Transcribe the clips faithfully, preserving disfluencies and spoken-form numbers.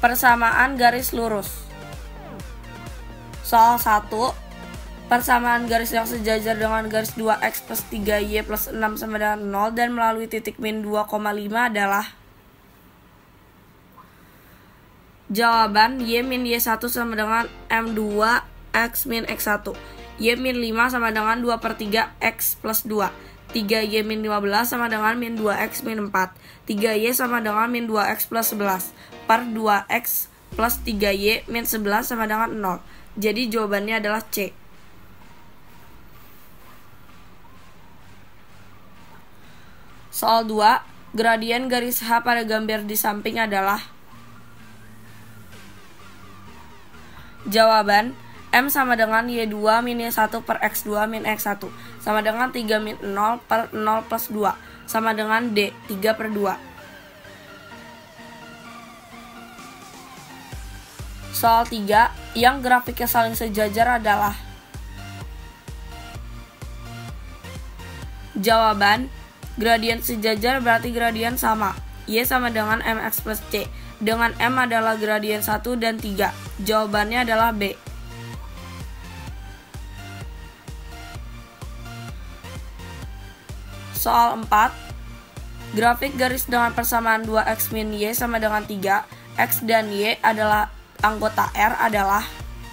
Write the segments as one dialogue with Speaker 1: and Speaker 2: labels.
Speaker 1: Persamaan garis lurus. Soal satu. Persamaan garis yang sejajar dengan garis dua x plus tiga y plus enam sama dengan nol dan melalui titik min dua koma lima adalah. Jawaban y min y satu sama dengan m dua x min x satu. Y min lima sama dengan dua per tiga x plus dua. tiga y min lima belas sama dengan min dua x min empat. tiga y sama dengan min dua x plus sebelas. Per dua x plus tiga y min sebelas sama dengan nol. Jadi jawabannya adalah C. Soal dua. Gradien garis H pada gambar di samping adalah. Jawaban M sama dengan Y dua min Y satu per X dua min X satu sama dengan tiga min nol per nol plus dua sama dengan D tiga per dua. Soal tiga. Yang grafiknya saling sejajar adalah. Jawaban gradien sejajar berarti gradien sama. Y sama dengan mx plus C. Dengan M adalah gradien satu dan tiga. Jawabannya adalah B. Soal empat. Grafik garis dengan persamaan dua x min Y sama dengan tiga. X dan Y adalah anggota R adalah.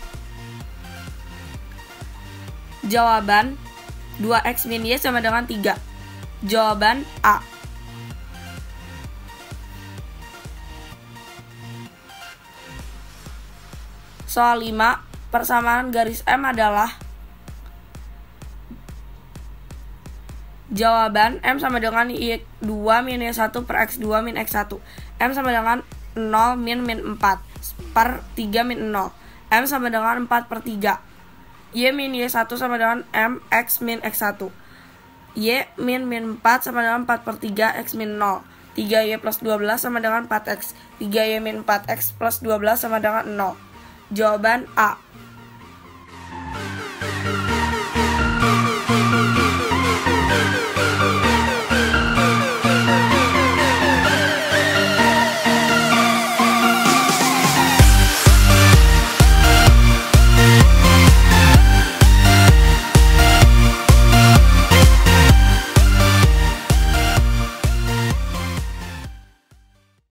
Speaker 1: Jawaban dua x min Y sama dengan tiga. Jawaban A. Soal lima. Persamaan garis M adalah. Jawaban M sama dengan Y dua min Y satu per X dua min X satu. M sama dengan nol min min empat per tiga min nol. M sama dengan empat per tiga. Y min Y satu sama dengan M X min X satu. Y min min empat sama dengan empat per tiga X min nol. tiga Y plus dua belas sama dengan empat X. tiga Y min empat X plus dua belas sama dengan nol. Jawaban A.